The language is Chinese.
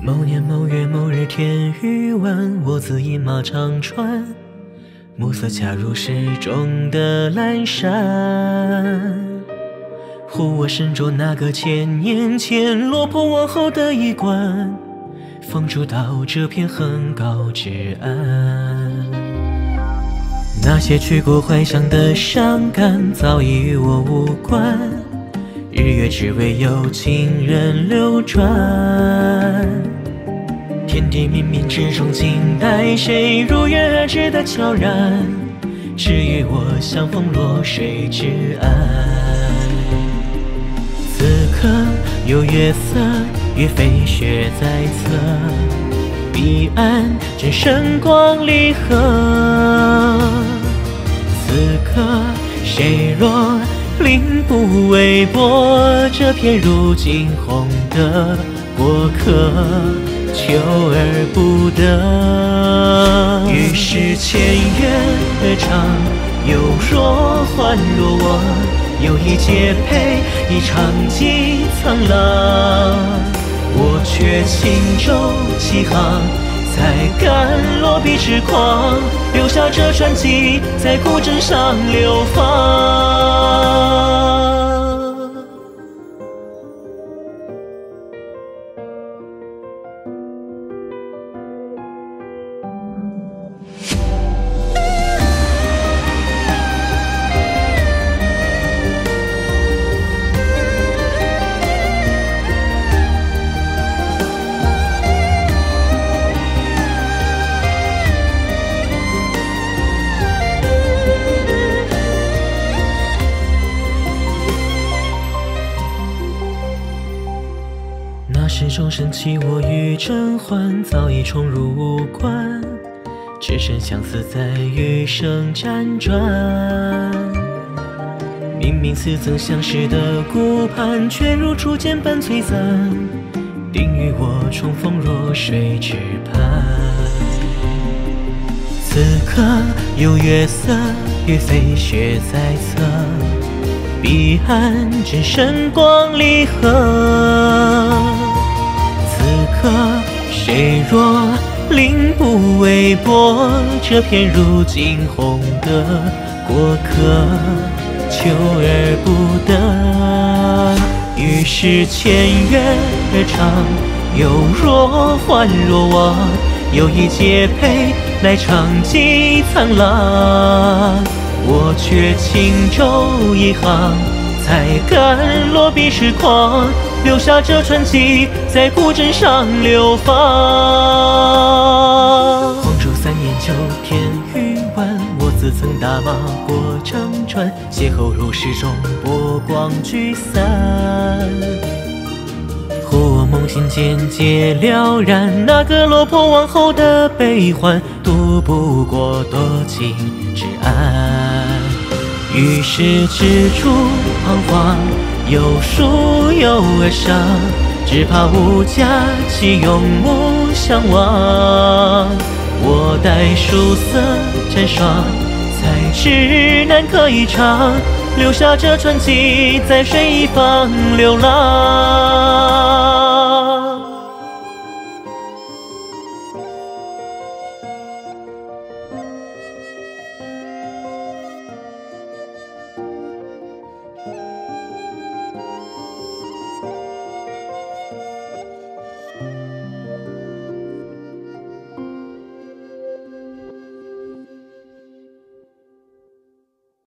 某年某月某日天欲晚，我自饮马长川，暮色恰如诗中的阑珊。呼我身着那个千年前落魄王后的衣冠，放逐到这片横高之岸。那些去过幻想的伤感，早已与我无关。日月只为有情人流转，天地冥冥之中，静待谁如约而至的悄然，只与我相逢落水之岸。此刻有月色与飞雪在侧，彼岸正神光离合。此刻谁若领不微波，这片如惊鸿的过客，求而不得。于是千月长，又若幻若我，有意皆配一场激苍浪。我却轻舟起航，才敢落笔痴狂，留下这传奇在古镇上流芳。那时钟声起，我与甄嬛早已重入无关，只剩相思在余生辗转。明明似曾相识的顾盼，却如初见般璀璨，定与我重逢弱水之畔。此刻有月色与飞雪在侧，彼岸正神光离合。此刻谁若领不微波，这片如惊鸿的过客，求而不得。于是千月长，又若幻若我，有意皆配来场激苍浪。我却轻舟一航，才敢落笔痴狂，留下这传奇在古镇上流芳。黄州3年秋天欲晚，我自曾打马过长川，邂逅入室中波光聚散。忽我梦醒渐渐了然，那个落魄王后的悲欢，渡不过多情之岸。于是踟蹰彷徨，有树有而上，只怕无佳期永无相忘。我待曙色沾霜，才知难可一场，留下这传奇在水一方流浪。